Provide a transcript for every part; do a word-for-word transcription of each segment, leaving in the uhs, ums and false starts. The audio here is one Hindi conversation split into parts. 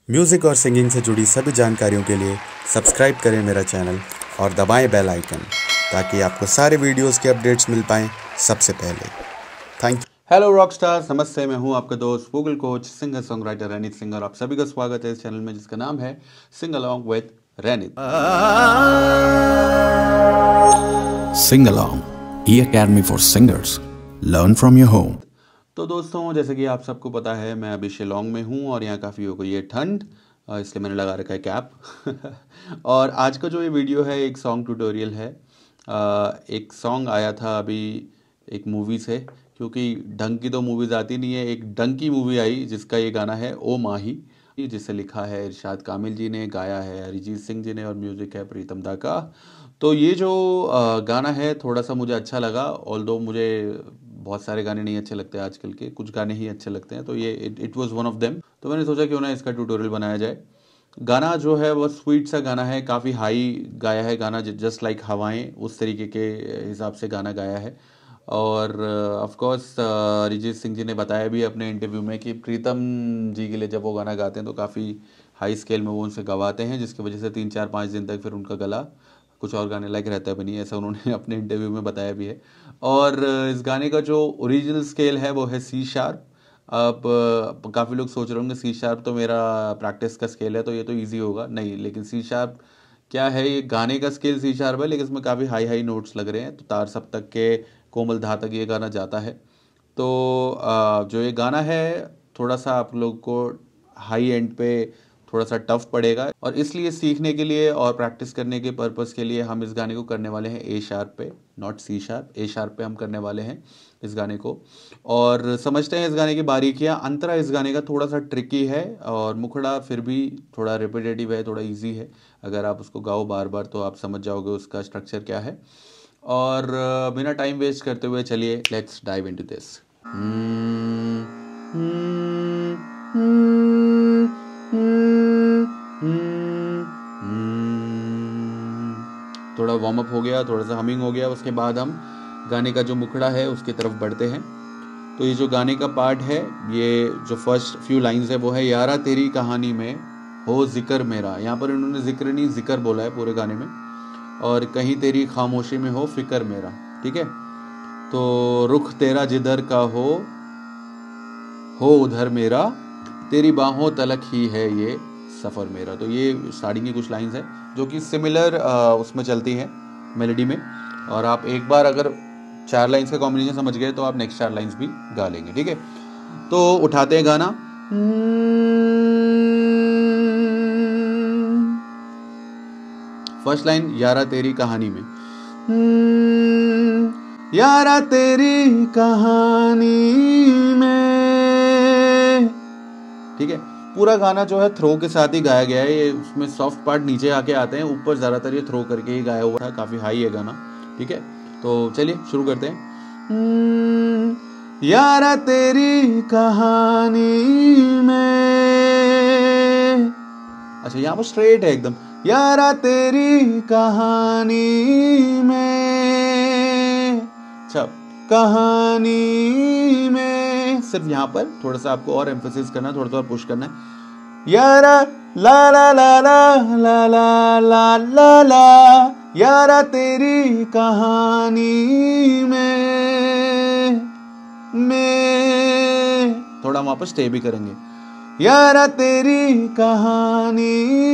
म्यूज़िक और सिंगिंग से जुड़ी सभी जानकारियों के लिए सब्सक्राइब करें मेरा चैनल और दबाएं बेल आइकन ताकि आपको सारे वीडियोस के अपडेट्स मिल पाएँ सबसे पहले। Thank you. Hello rock stars, नमस्ते। मैं हूं आपका दोस्त vocal coach, singer song writer Ranit Singh और आप सभी का स्वागत है इस चैनल में जिसका नाम है sing along with Ranit. Sing Along, E-Academy for Singers. Learn from your home. तो दोस्तों, जैसे कि आप सबको पता है, मैं अभी शिलोंग में हूँ और यहाँ काफ़ी हो गई है ठंड, इसलिए मैंने लगा रखा है कैप। और आज का जो ये वीडियो है एक सॉन्ग ट्यूटोरियल है। एक सॉन्ग आया था अभी एक मूवी से, क्योंकि ढंग की तो मूवीज़ आती नहीं है। एक ढंग की मूवी आई जिसका ये गाना है ओ माही, जिसे लिखा है इरशाद कामिल जी ने, गाया है अरिजीत सिंह जी ने और म्यूज़िक है प्रीतम दा का। तो ये जो गाना है थोड़ा सा मुझे अच्छा लगा, ऑल्दो मुझे बहुत सारे गाने नहीं अच्छे लगते आजकल के, कुछ गाने ही अच्छे लगते हैं। तो ये it was one of them. तो मैंने सोचा क्यों ना इसका ट्यूटोरियल बनाया जाए। गाना जो है वो स्वीट सा गाना है, काफ़ी हाई गाया है गाना, जस्ट लाइक हवाएं, उस तरीके के हिसाब से गाना गाया है। और ऑफ कोर्स अरिजीत सिंह जी ने बताया भी अपने इंटरव्यू में कि प्रीतम जी के लिए जब वो गाना गाते हैं तो काफ़ी हाई स्केल में वो उनसे गवाते हैं, जिसकी वजह से तीन चार पाँच दिन तक फिर उनका गला कुछ और गाने लायक रहता भी नहीं, ऐसा उन्होंने अपने इंटरव्यू में बताया भी है। और इस गाने का जो ओरिजिनल स्केल है वो है सी शार्प। अब काफ़ी लोग सोच रहे होंगे सी शार्प तो मेरा प्रैक्टिस का स्केल है तो ये तो इजी होगा, नहीं। लेकिन सी शार्प क्या है, ये गाने का स्केल सी शार्प है, लेकिन इसमें काफ़ी हाई हाई नोट्स लग रहे हैं, तो तार सप्तक के कोमल धा तक ये गाना जाता है। तो जो ये गाना है थोड़ा सा आप लोग को हाई एंड पे थोड़ा सा टफ पड़ेगा, और इसलिए सीखने के लिए और प्रैक्टिस करने के पर्पस के लिए हम इस गाने को करने वाले हैं ए शार्प पे, not C sharp, A sharp पे हम करने वाले हैं इस गाने को। और समझते हैं इस गाने की बारीकियाँ। अंतरा इस गाने का थोड़ा सा ट्रिकी है और मुखड़ा फिर भी थोड़ा रिपीटेटिव है, थोड़ा ईजी है। अगर आप उसको गाओ बार बार तो आप समझ जाओगे उसका स्ट्रक्चर क्या है। और बिना टाइम वेस्ट करते हुए चलिए लेट्स डाइव इनटू दिस। थोड़ा वार्म अप हो गया, थोड़ा सा हमिंग हो गया, उसके बाद हम गाने का जो मुखड़ा है उसकी तरफ बढ़ते हैं। तो ये जो गाने का पार्ट है, ये जो फर्स्ट फ्यू लाइंस है वो है यारा तेरी कहानी में हो जिक्र मेरा। यहाँ पर इन्होंने जिक्र नहीं जिक्र बोला है पूरे गाने में। और कहीं तेरी खामोशी में हो फिक्र मेरा, ठीक है। तो रुख तेरा जिधर का हो हो उधर मेरा, तेरी बाहों तलक ही है ये सफ़र मेरा। तो ये स्टार्टिंग की कुछ लाइंस हैं जो कि सिमिलर उसमें चलती हैं मेलोडी में। और आप एक बार अगर चार लाइंस का कॉम्बिनेशन समझ गए तो आप नेक्स्ट चार लाइंस भी गा लेंगे, ठीक है। तो उठाते हैं गाना। फर्स्ट लाइन यारा तेरी कहानी में, यारा तेरी कहानी में, ठीक है। पूरा गाना जो है थ्रो के साथ ही गाया गया है। ये उसमें सॉफ्ट पार्ट नीचे आके आते हैं, ऊपर ज़्यादातर ये थ्रो करके ही गाया हुआ है। काफ़ी हाई है गाना, ठीक है। तो चलिए शुरू करते हैं। यारा तेरी कहानी में, अच्छा यहाँ पर स्ट्रेट है एकदम। यारा तेरी कहानी में, अच्छा कहानी में, सिर्फ यहाँ पर थोड़ा सा आपको और एम्फेसिस करना है, थोड़ा सा और पुश करना है। यारा ला ला ला ला ला ला ला ला ला, यारा तेरी कहानी में में थोड़ा वहां पर स्टे भी करेंगे। यारा तेरी कहानी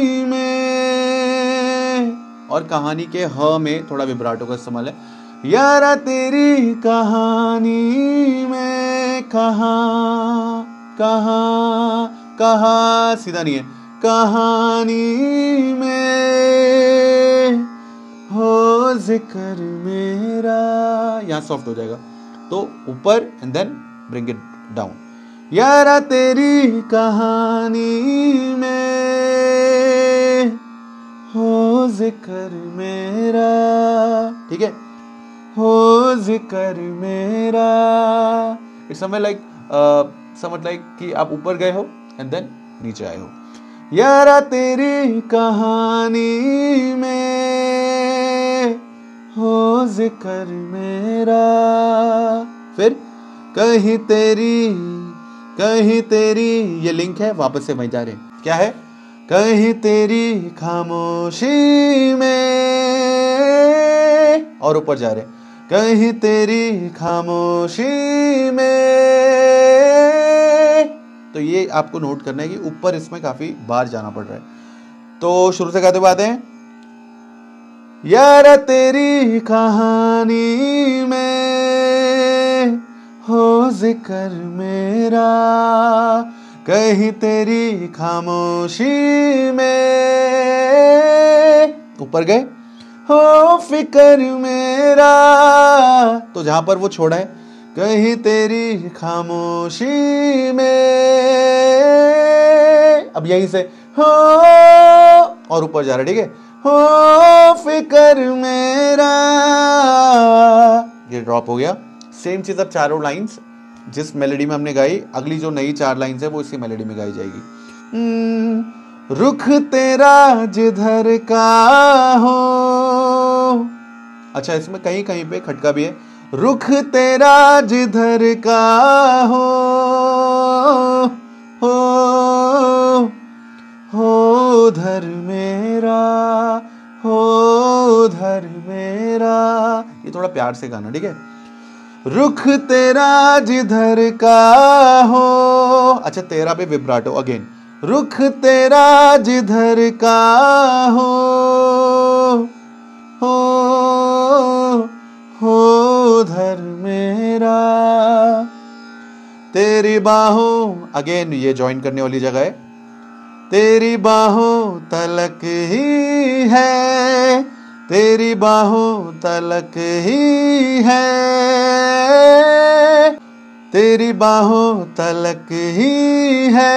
में, और कहानी के ह में थोड़ा विब्राटो का इस्तेमाल है। यारा तेरी कहानी में, कहाँ कहाँ कहाँ सीधा नहीं है, कहानी में हो जिक्र मेरा, यहाँ सॉफ्ट हो जाएगा तो ऊपर and then bring it down. यारा तेरी कहानी में हो जिक्र मेरा, ठीक है, हो जिक्र मेरा। इट्स समवेयर लाइक समझ लाइक कि आप ऊपर गए हो एंड देन नीचे आए हो। यारा तेरी कहानी में हो जिक्र मेरा, फिर कहीं तेरी कहीं तेरी, ये लिंक है, वापस से वहीं जा रहे हैं। क्या है? कहीं तेरी खामोशी में, और ऊपर जा रहे, कहीं तेरी खामोशी में। तो ये आपको नोट करना है कि ऊपर इसमें काफी बार जाना पड़ रहा है। तो शुरू से गाते बात है, यार तेरी कहानी में हो जिक्र मेरा, कहीं तेरी खामोशी में, ऊपर गए, हो फिकर मेरा। तो जहां पर वो छोड़ा है, कहीं तेरी खामोशी में, अब यहीं से हो, और ऊपर जा रहा है, ठीक है, हो फिकर मेरा, ये ड्रॉप हो गया। सेम चीज अब चारों लाइंस जिस मेलोडी में हमने गाई, अगली जो नई चार लाइंस है वो इसी मेलोडी में गाई जाएगी। रुख तेरा जिधर का हो, अच्छा इसमें कहीं कहीं पे खटका भी है, रुख तेरा जिधर का हो, हो हो धर मेरा, हो धर मेरा, ये थोड़ा प्यार से गाना, ठीक है। रुख तेरा जिधर का हो, अच्छा तेरा पे विब्राटो अगेन, रुख तेरा जिधर का हो, हो हो धर मेरा, तेरी बाहों, अगेन ये ज्वाइन करने वाली जगह है, तेरी बाहों तलक ही है, तेरी बाहों तलक ही है, तेरी बाहों तलक ही है,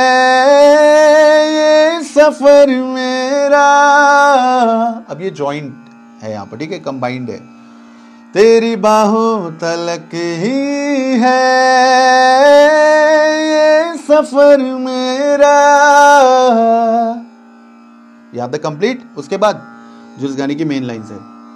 ये सफर मेरा। अब ये जॉइंट है यहाँ पर, ठीक है, कंबाइंड है, तेरी बाहों तलक ही है, ये सफर मेरा, याद है कंप्लीट। उसके बाद जो इस गाने की मेन लाइन्स है,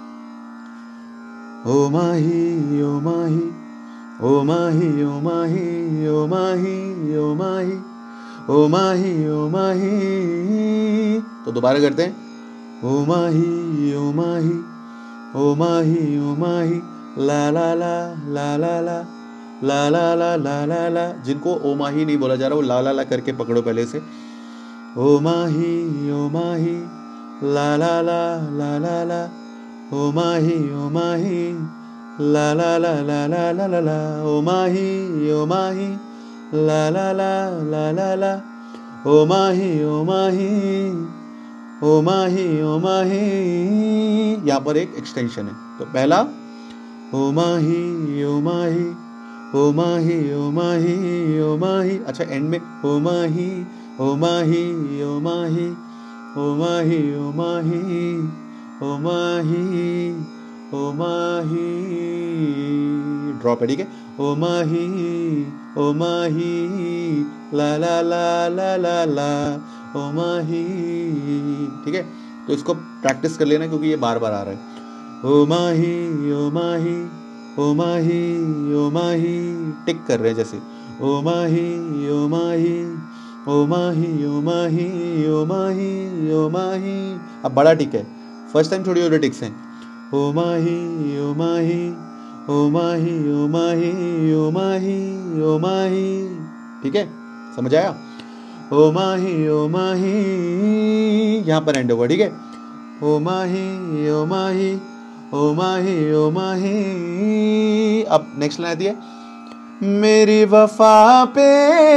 ओ माही ओ माही ओ माही ओ माही ओ माही ओ माही ओ माही ओ माही, तो दोबारा करते हैं, ओ माही ओ माही ओ माही ओ माही, ला ला ला ला ला ला ला ला ला ला ला ला, जिनको ओ माही नहीं बोला जा रहा वो ला ला ला करके पकड़ो पहले से, ओ माही ओ माही ला ला ला ला ला ला, ओ माही ओ माही ला ला ला ला ला ला ला ला, ओ माही ओ माही ला ला ला ला ला ला, ओ माही ओ माही ओ माही ओ माही, यहाँ पर एक एक्सटेंशन है, तो पहला ओ माही ओ माही ओ माही ओ माही ओ माही, अच्छा एंड में ओ माही ओ माही ओ माही ओ माही ओ माही ओ माही ओ माही, ड्रॉप है, ठीक है, ओ माही ओ माही ला ला ला ला ला ला, ओ माही, ठीक है। तो इसको प्रैक्टिस कर लेना क्योंकि ये बार बार आ रहा है, ओ माही ओ माही ओ माही ओ माही, टिक कर रहे हैं जैसे, ओ माही ओ माही ओ माही ओ माही ओ माही ओ माही, अब बड़ा टिक है, फर्स्ट टाइम थोड़ी और टिक्स हैं, ओ माही ओ माही ओ माही ओ माही ओ माही ओ माही, ठीक है, समझ आया, ओ माही ओ माही, यहाँ पर एंड होगा, ठीक है, ओ माही ओ माही ओ माही ओ माही। अब नेक्स्ट लाइन आती है, मेरी वफा पे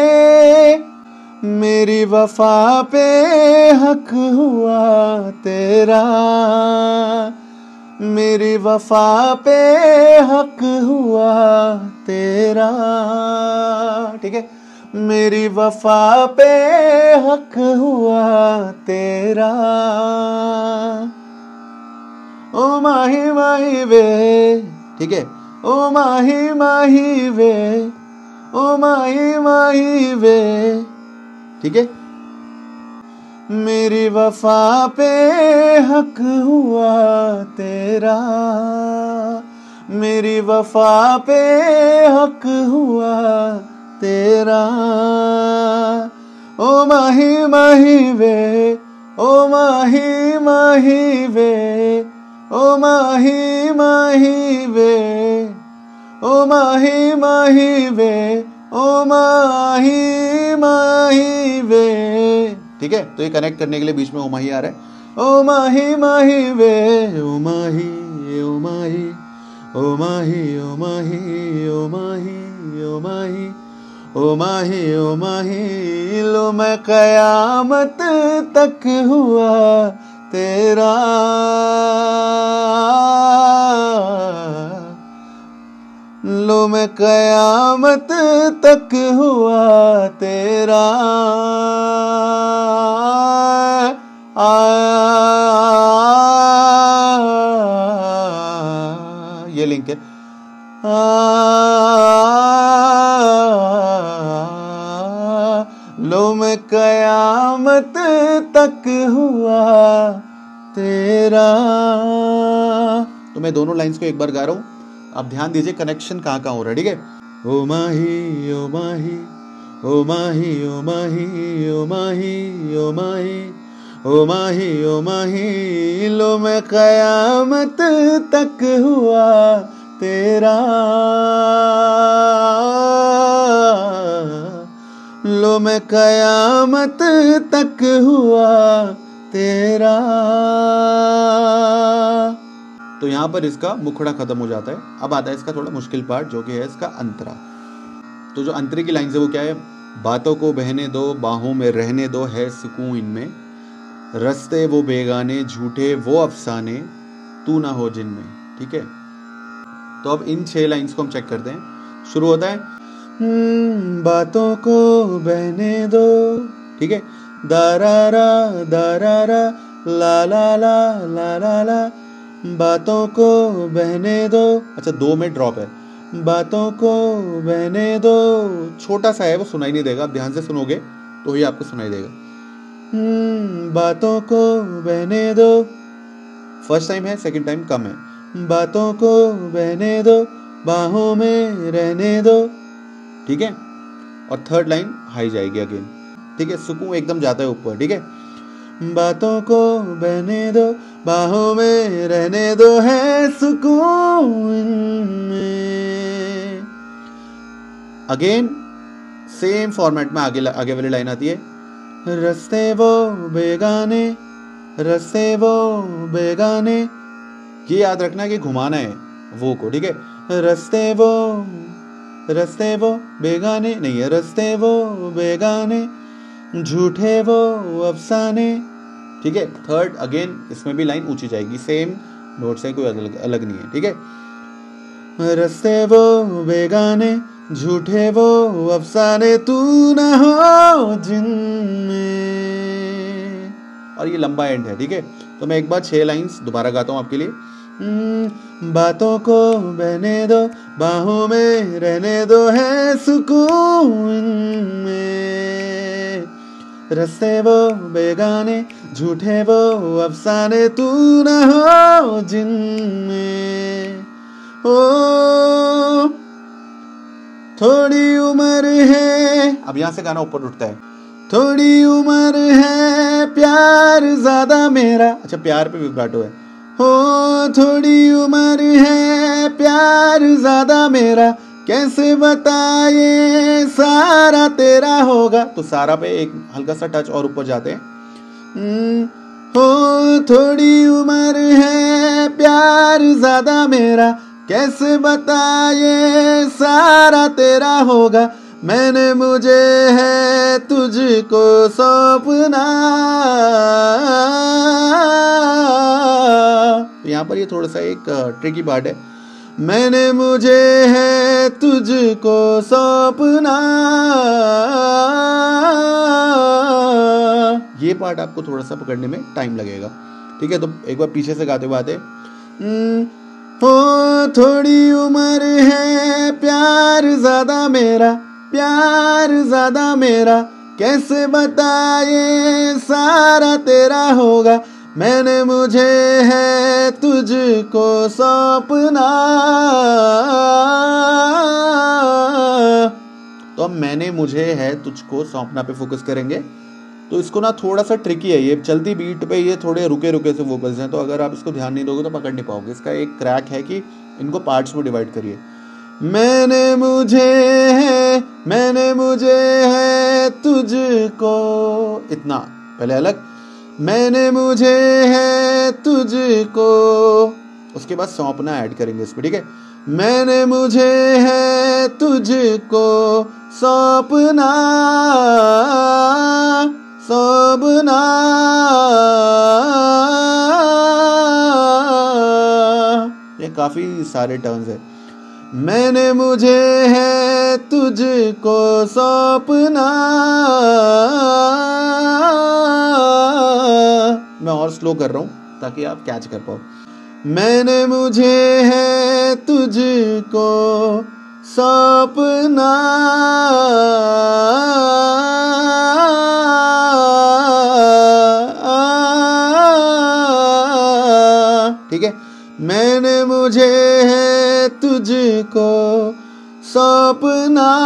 मेरी वफा पे हक हुआ तेरा, मेरी वफा पे हक हुआ तेरा, ठीक है, मेरी वफा पे हक हुआ तेरा, ओ माही माही वे, ठीक है, ओ माही माही वे, ओ माही माही वे, ठीक है, मेरी वफा पे हक हुआ तेरा, मेरी वफा पे हक हुआ तेरा। ओ माही माही वे, ओ माही माही वे, ओ माही माही वे, ओ माही माही वे, ओ माही माही वे। ठीक है, तो ये कनेक्ट करने के लिए बीच में ओ माही आ रहा है। ओ माही माही वे, ओ माही, ओ माही, ओ माही, ओ माही, ओ माही, ओ माही, ओ माही, ओ माही, लो मैं कयामत तक हुआ तेरा। लो मैं कयामत तक हुआ तेरा। आ, ये लिंक है। आ, लो मैं कयामत तक हुआ तेरा। तो मैं दोनों लाइंस को एक बार गा रहा हूं, आप ध्यान दीजिए कनेक्शन कहाँ कहाँ हो रहा है। ठीक है, ओ माही, ओ माही, ओ माही, ओ माही, ओ माही, ओ माही, ओ माही, ओ माही, लो मैं कयामत तक हुआ तेरा। लो मैं कयामत तक हुआ तेरा। तो यहाँ पर इसका मुखड़ा खत्म हो जाता है। अब आता है इसका थोड़ा मुश्किल पार्ट, जो कि है इसका अंतरा। तो जो अंतरे की लाइन है वो क्या है? बातों को बहने दो, बाहों में रहने दो, है सुकून इनमें, रस्ते वो बेगाने, झूठे वो अफसाने, तू ना हो जिनमें। ठीक है, तो अब इन छह लाइंस को हम चेक करते हैं। शुरू होता है बातों को बहने दो, ठीक है, दारारा दारारा ला ला ला ला ला ला, बातों को बहने दो। अच्छा, दो में ड्रॉप है, बातों को बहने दो, छोटा सा है वो, सुनाई नहीं देगा, आप ध्यान से सुनोगे तो ही आपको सुनाई देगा। बातों को बहने दो, फर्स्ट टाइम है, सेकंड टाइम कम है। बातों को बहने दो, बाहों में रहने दो, ठीक है, और थर्ड लाइन हाई जाएगी अगेन। ठीक है, सुकून एकदम जाता है ऊपर। ठीक है, बातों को बहने दो, बाहों में रहने दो, है सुकून में। अगेन सेम फॉर्मेट में आगे आगे वाली लाइन आती है, रस्ते वो बेगाने, रस्ते वो बेगाने, ये याद रखना कि घुमाना है वो को। ठीक है, रस्ते वो, रस्ते वो बेगाने नहीं है, रस्ते वो बेगाने, झूठे वो अफसाने। ठीक है, थर्ड अगेन इसमें भी लाइन ऊंची जाएगी, सेम नोट से, कोई अलग अलग नहीं है। ठीक है, रस्ते वो बेगाने, झूठे वो अफसाने, तू न हो जिनमें। और ये लंबा एंड है। ठीक है, तो मैं एक बार छह लाइंस दोबारा गाता हूं आपके लिए। बातों को बहने दो, बाहों में रहने दो, है सुकून में, रस्ते वो बेगाने, झूठे वो अफसाने, तू न हो जिनमें। ओ थोड़ी उम्र है, अब यहां से गाना ऊपर उठता है, थोड़ी उम्र है प्यार ज्यादा मेरा। अच्छा, प्यार पे विब्राटो है। हो थोड़ी उम्र है प्यार ज्यादा मेरा, कैसे बताए सारा तेरा होगा। तो सारा पे एक हल्का सा टच और ऊपर जाते हैं। हो थोड़ी उम्र है प्यार ज्यादा मेरा, कैसे बताए सारा तेरा होगा, मैंने मुझे है तुझको सौंपना। यहाँ पर ये थोड़ा सा एक ट्रिकी पार्ट है, मैंने मुझे है तुझको सौंपना। ये पार्ट आपको थोड़ा सा पकड़ने में टाइम लगेगा। ठीक है, तो एक बार पीछे से गाते हुए आते, हो थोड़ी उम्र है प्यार ज्यादा मेरा, प्यार ज्यादा मेरा, कैसे बताए सारा तेरा होगा, मैंने मुझे है तुझको सौंपना। तो अब मैंने मुझे है तुझको सौंपना पे फोकस करेंगे। तो इसको ना थोड़ा सा ट्रिकी है, ये चलती बीट पे ये थोड़े रुके रुके से वोकल्स हैं, तो अगर आप इसको ध्यान नहीं दोगे तो पकड़ नहीं पाओगे। इसका एक क्रैक है कि इनको पार्ट्स में डिवाइड करिए। मैंने मुझे है, मैंने मुझे है तुझको, इतना पहले अलग, मैंने मुझे है तुझको, उसके बाद सौंपना ऐड करेंगे इस पे, ठीक है। मैंने मुझे है तुझको सौंपना, सौंपना, ये काफी सारे टर्न्स है। मैंने मुझे है तुझको सौंपना, मैं और स्लो कर रहा हूं ताकि आप कैच कर पाओ। मैंने मुझे है तुझको सौंपना, ठीक है। मैंने मुझे है तुझको सौंपना,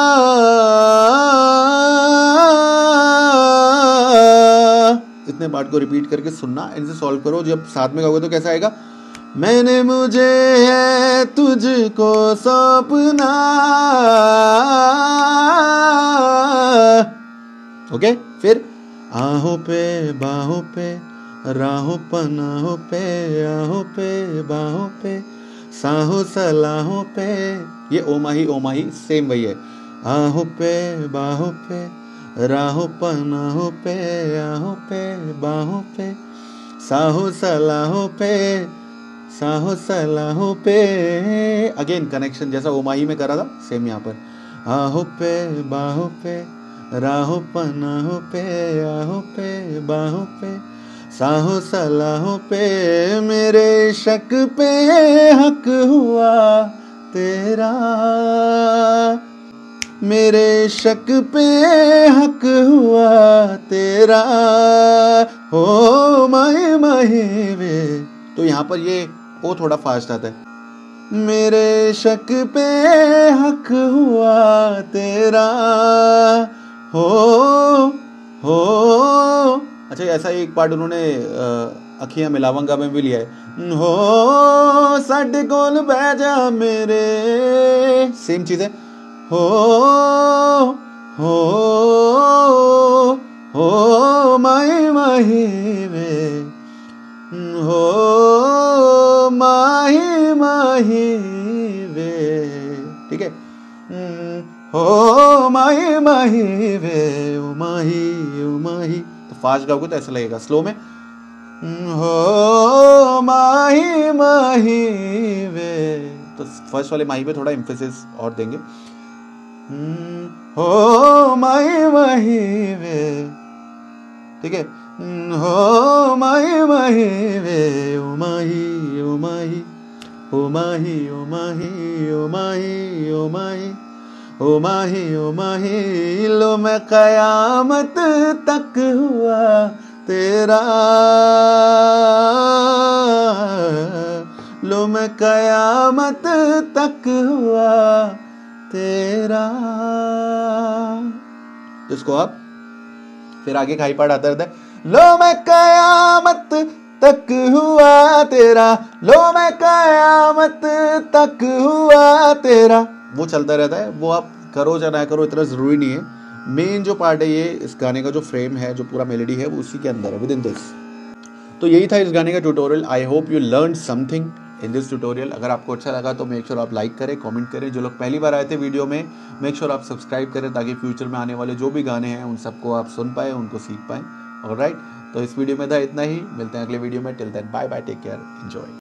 इतने पार्ट को रिपीट करके सुनना, इनसे सॉल्व करो। जब साथ में गाओगे तो कैसा आएगा, मैंने मुझे है तुझको सौंपना, ओके। फिर आहों पे बाहों पे राहों पनाहों पे, आहों पे बाहों पे साहों सलाहों पे, ये ओ माही ओ माही सेम वही है। आहों पे बाहों पे राहों पनाहों पे, आहों पे बाहों पे साहों सलाहों पे, साहों सलाहों पे, अगेन कनेक्शन जैसा ओ माही में करा था सेम यहाँ पर। आहों पे बाहों पे राहों पनाहों पे, आहों पे बाहों पे साहों सलाहों पे, मेरे शक पे हक हुआ तेरा, मेरे शक पे हक हुआ तेरा, हो माही माही वे। तो यहाँ पर ये ओ थोड़ा फास्ट आता है। मेरे शक पे हक हुआ तेरा, हो हो। अच्छा, ऐसा एक पार्ट उन्होंने अखियां मिलावंगा में भी लिया है, हो साडे कोल बह जा मेरे, सेम चीज है। हो हो हो माही माही वे, हो माही माही वे, ठीक है। हो माही माही वे, ओ माही ओ माही। तो फास्ट गाओगे तो ऐसा लगेगा, स्लो में हो माही माही वे, तो फर्स्ट वाले माही पे थोड़ा एम्फेसिस और देंगे। हो माही माही वे, ठीक है। हो माही माही वे, ओ माही ओ माही, ओ माही ओ माही, ओ माही ओ माही, ओ माही ओ माही। लो मैं कयामत तक हुआ तेरा, लो मैं कयामत तक हुआ तेरा। इसको आप फिर आगे खाई पार्ट आता रहता है। लो मैं कयामत तक हुआ तेरा, लो मैं कयामत तक हुआ तेरा, वो चलता रहता है। वो आप करो या ना करो इतना जरूरी नहीं है। मेन जो पार्ट है ये इस गाने का जो फ्रेम है, जो पूरा मेलोडी है, वो उसी के अंदर है, विद इन दिस। तो यही था इस गाने का tutorial. I hope you learn something in this tutorial. अगर आपको अच्छा लगा तो मेक श्योर आप लाइक करें, कमेंट करें। जो लोग पहली बार आए थे वीडियो में, मेक श्योर आप सब्सक्राइब करें ताकि फ्यूचर में आने वाले जो भी गाने हैं उन सबको आप सुन पाए, उनको सीख पाएँ। ऑलराइट, तो इस वीडियो में था इतना ही। मिलते हैं अगले वीडियो में। Till then bye bye, take care, enjoy.